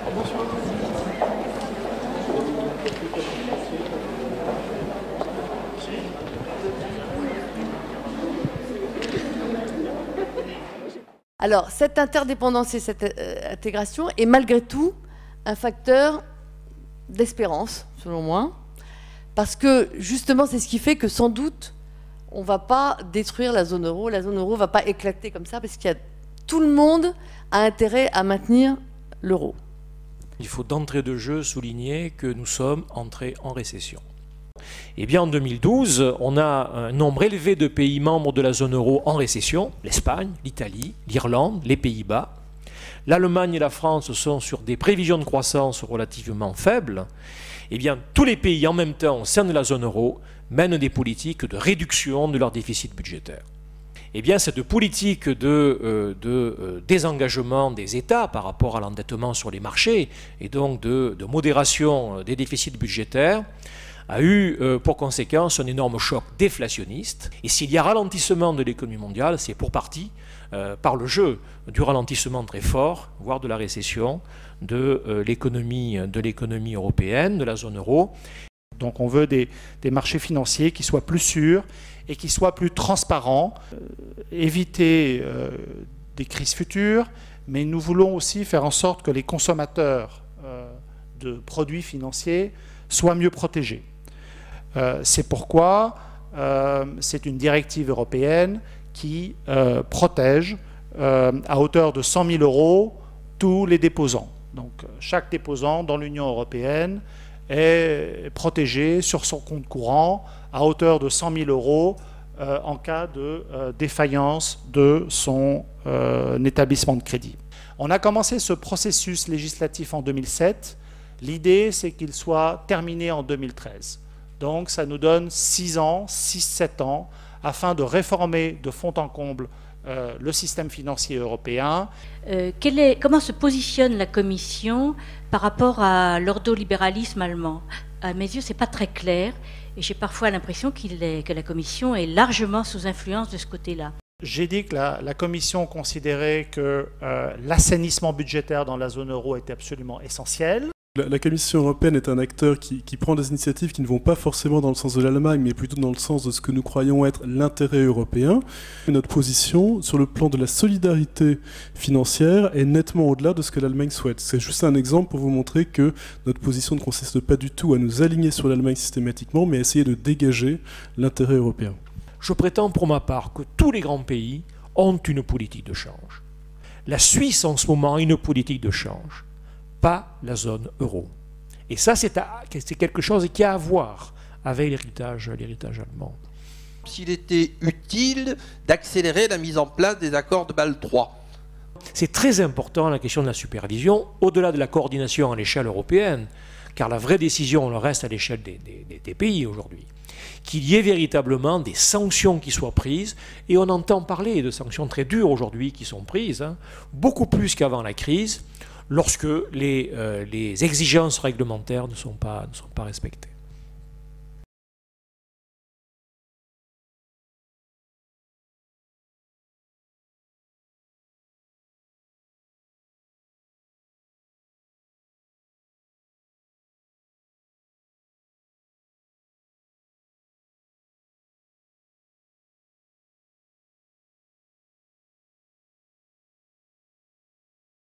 Alors, cette interdépendance et cette intégration est malgré tout un facteur d'espérance, selon moi, parce que justement, c'est ce qui fait que sans doute, on ne va pas détruire la zone euro ne va pas éclater comme ça, parce qu'il y a tout le monde a intérêt à maintenir l'euro. Il faut d'entrée de jeu souligner que nous sommes entrés en récession. Eh bien, en 2012, on a un nombre élevé de pays membres de la zone euro en récession, l'Espagne, l'Italie, l'Irlande, les Pays-Bas. L'Allemagne et la France sont sur des prévisions de croissance relativement faibles. Eh bien, tous les pays en même temps au sein de la zone euro mènent des politiques de réduction de leur déficit budgétaire. Eh bien, cette politique de désengagement des États par rapport à l'endettement sur les marchés et donc de modération des déficits budgétaires a eu pour conséquence un énorme choc déflationniste. Et s'il y a ralentissement de l'économie mondiale, c'est pour partie par le jeu du ralentissement très fort, voire de la récession de l'économie européenne, de la zone euro. Donc on veut des marchés financiers qui soient plus sûrs et qui soient plus transparents, éviter des crises futures, mais nous voulons aussi faire en sorte que les consommateurs de produits financiers soient mieux protégés. C'est pourquoi c'est une directive européenne qui protège à hauteur de 100 000 € tous les déposants. Donc chaque déposant dans l'Union européenne est protégé sur son compte courant à hauteur de 100 000 € en cas de défaillance de son établissement de crédit. On a commencé ce processus législatif en 2007. L'idée, c'est qu'il soit terminé en 2013. Donc ça nous donne 6-7 ans, afin de réformer de fond en comble le système financier européen. Comment se positionne la Commission par rapport à l'ordolibéralisme allemand? À mes yeux, ce n'est pas très clair, et j'ai parfois l'impression que la Commission est largement sous influence de ce côté-là. J'ai dit que la Commission considérait que l'assainissement budgétaire dans la zone euro était absolument essentiel. La Commission européenne est un acteur qui prend des initiatives qui ne vont pas forcément dans le sens de l'Allemagne, mais plutôt dans le sens de ce que nous croyons être l'intérêt européen. Et notre position, sur le plan de la solidarité financière, est nettement au-delà de ce que l'Allemagne souhaite. C'est juste un exemple pour vous montrer que notre position ne consiste pas du tout à nous aligner sur l'Allemagne systématiquement, mais à essayer de dégager l'intérêt européen. Je prétends pour ma part que tous les grands pays ont une politique de change. La Suisse en ce moment a une politique de change, pas la zone euro. Et ça, c'est quelque chose qui a à voir avec l'héritage allemand. S'il était utile d'accélérer la mise en place des accords de Bâle III. C'est très important la question de la supervision, au-delà de la coordination à l'échelle européenne, car la vraie décision, le reste à l'échelle des pays aujourd'hui. Qu'il y ait véritablement des sanctions qui soient prises, et on entend parler de sanctions très dures aujourd'hui qui sont prises, beaucoup plus qu'avant la crise, lorsque les exigences réglementaires ne sont pas respectées.